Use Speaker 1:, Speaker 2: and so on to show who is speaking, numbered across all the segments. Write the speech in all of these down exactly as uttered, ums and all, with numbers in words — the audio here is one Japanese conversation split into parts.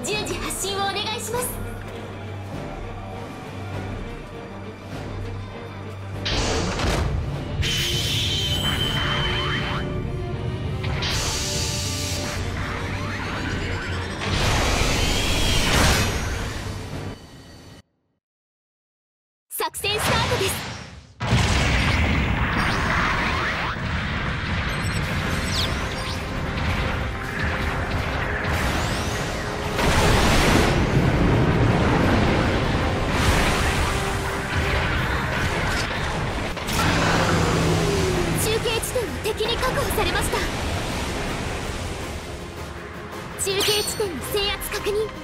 Speaker 1: 順次発進をお願いします。作戦スタートです。敵に確保されました。中継地点の制圧確認。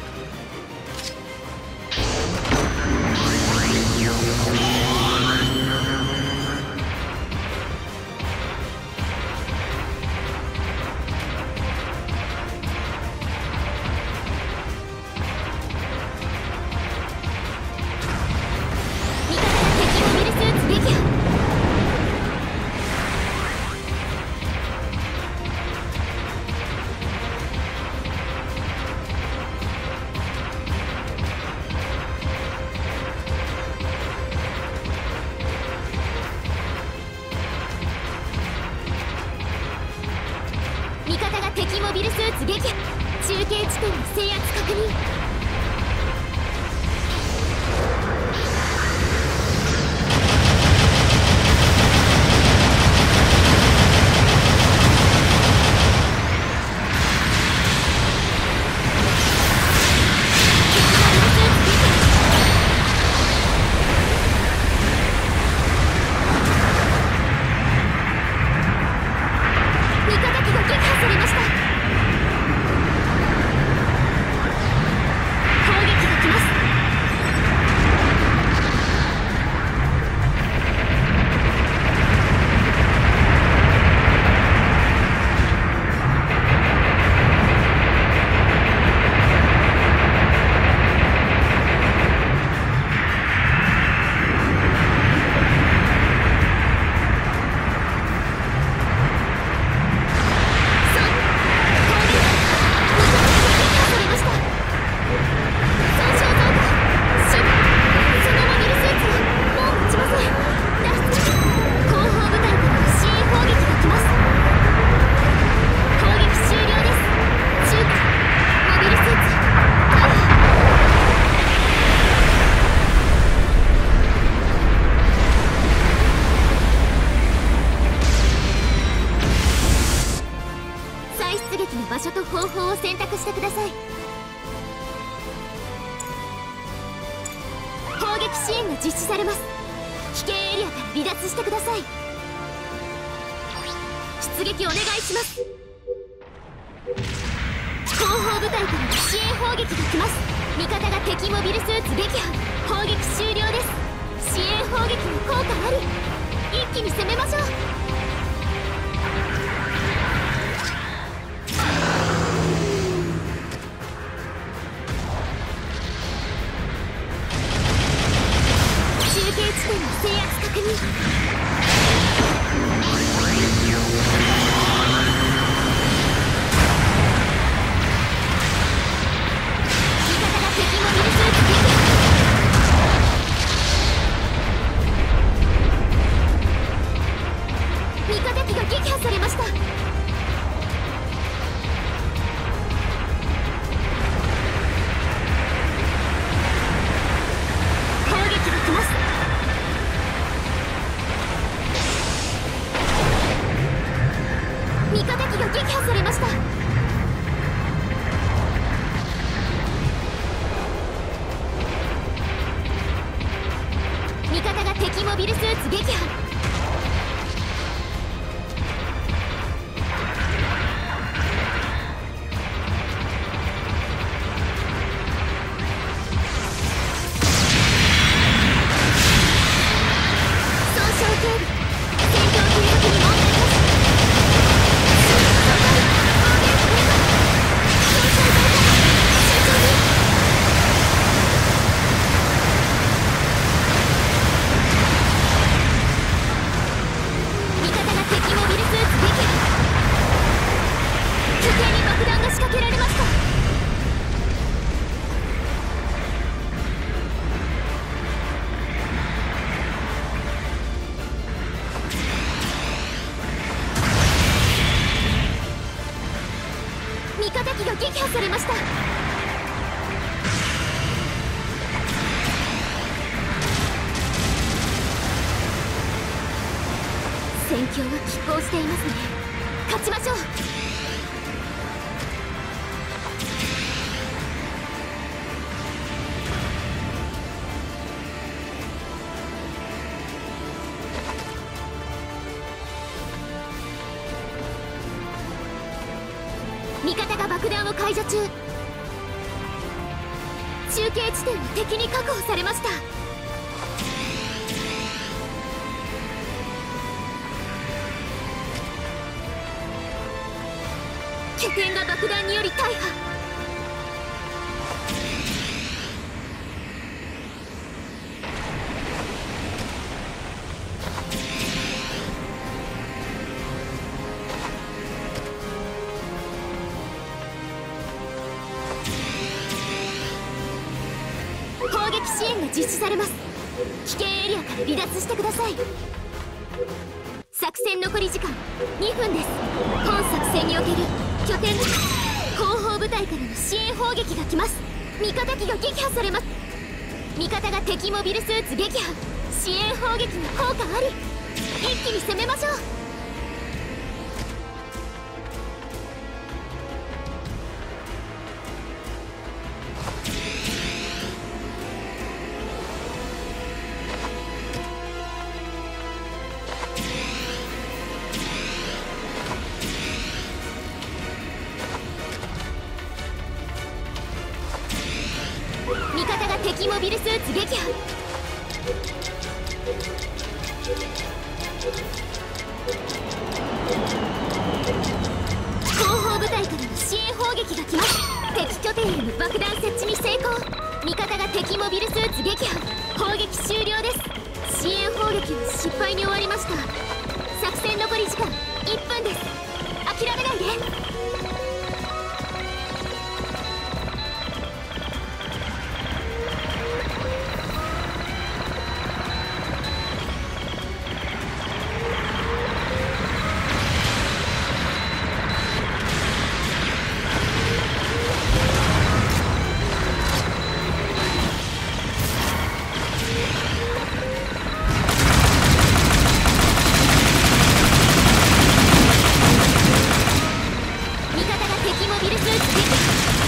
Speaker 1: 味方が敵モビルスーツ撃破。中継地点の制圧確認。場所と方法を選択してください。砲撃支援が実施されます。危険エリアから離脱してください。出撃お願いします。後方部隊から支援砲撃が来ます。味方が敵モビルスーツ撃破。砲撃終了です。支援砲撃の効果あり。一気に攻めましょう。中継地点の制圧確認。味方機が撃破されました。砲撃が来ます。味方機が撃破されました。味方が敵モビルスーツ撃破。 味方機が撃破されました。戦況は拮抗していますね。勝ちましょう。味方が爆弾を解除中。中継地点は敵に確保されました。拠点が爆弾により大破。攻撃支援が実施されます。危険エリアから離脱してください。作戦残り時間にふんです。本作戦における拠点後方部隊からの支援砲撃が来ます。味方機が撃破されます。味方が敵モビルスーツ撃破。支援砲撃の効果あり。一気に攻めましょう。味方が敵モビルスーツ撃破。後方部隊からの支援砲撃が来ます。敵拠点への爆弾設置に成功。味方が敵モビルスーツ撃破。砲撃終了です。支援砲撃は失敗に終わりました。作戦残り時間いっぷんです。諦めないで。敵モビルスーツ撃破。